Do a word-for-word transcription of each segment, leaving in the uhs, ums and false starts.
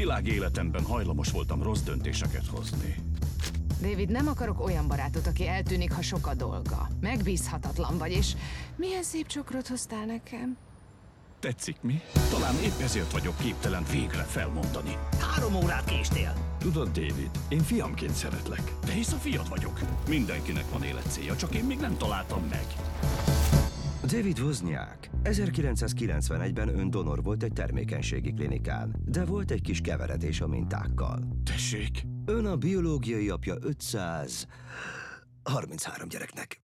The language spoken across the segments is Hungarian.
Világéletemben hajlamos voltam rossz döntéseket hozni. David, nem akarok olyan barátot, aki eltűnik, ha sok a dolga. Megbízhatatlan vagy, és milyen szép csokrot hoztál nekem. Tetszik mi? Talán épp ezért vagyok képtelen végre felmondani. Három órát késtél. Tudod, David, én fiamként szeretlek. De hisz a fiad vagyok. Mindenkinek van életcélja, csak én még nem találtam meg. David Wozniak. ezerkilencszázkilencvenegyben ön donor volt egy termékenységi klinikán, de volt egy kis keveredés a mintákkal. Tessék? Ön a biológiai apja ötszázharminchárom gyereknek.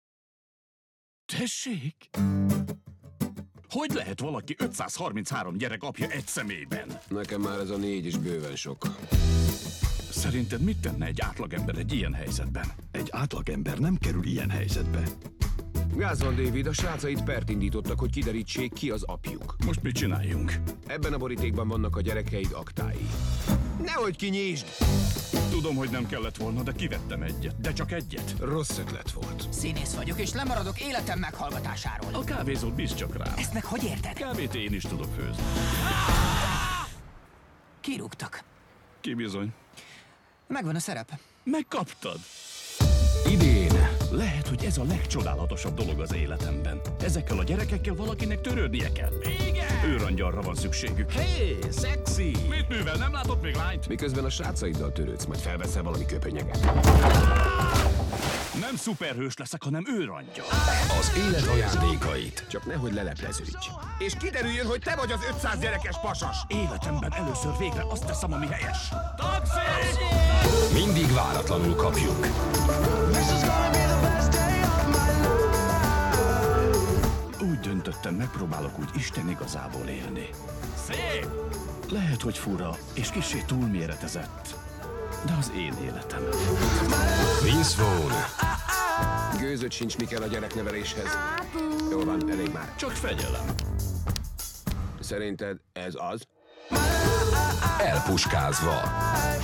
Tessék? Hogy lehet valaki ötszázharminchárom gyerek apja egy személyben? Nekem már ez a négy is bőven sok. Szerinted mit tenne egy átlagember egy ilyen helyzetben? Egy átlagember nem kerül ilyen helyzetbe. Gáz van, David, a srácait pert indítottak, hogy kiderítsék, ki az apjuk. Most mit csináljunk? Ebben a borítékban vannak a gyerekeid aktái. Nehogy kinyisd! Tudom, hogy nem kellett volna, de kivettem egyet. De csak egyet. Rossz ötlet volt. Színész vagyok, és lemaradok életem meghallgatásáról. A kávézót bízd csak rám. Ezt meg hogy érted? Kávét én is tudok főzni. Kirúgtak. Ki bizony? Megvan a szerep. Megkaptad. Idén lehet, hogy ez a legcsodálatosabb dolog az életemben. Ezekkel a gyerekekkel valakinek törődnie kell. Igen! Őrangyalra van szükségük. Hé, hey, szexi! Mit művel? Nem látott még lányt? Miközben a srácaiddal törődsz, majd felveszel valami köpönyeget. Nem szuperhős leszek, hanem őrangyal. Az élet ajándékait. Csak nehogy lelepleződj. És kiderüljön, hogy te vagy az ötszáz gyerekes pasas. Életemben először végre azt teszem, ami helyes. Taxi! Mindig váratlanul kapjuk. Úgy döntöttem, megpróbálok úgy Isten igazából élni. Szép! Lehet, hogy fura és kissé túlméretezett, de az én életem. Vince Vaughn. Gőzöd sincs, mi kell a gyerekneveléshez. Jól van, elég már. Csak fegyelem. Szerinted ez az? Elpuskázva.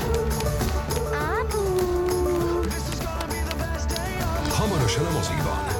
Hamarosan a mozikban.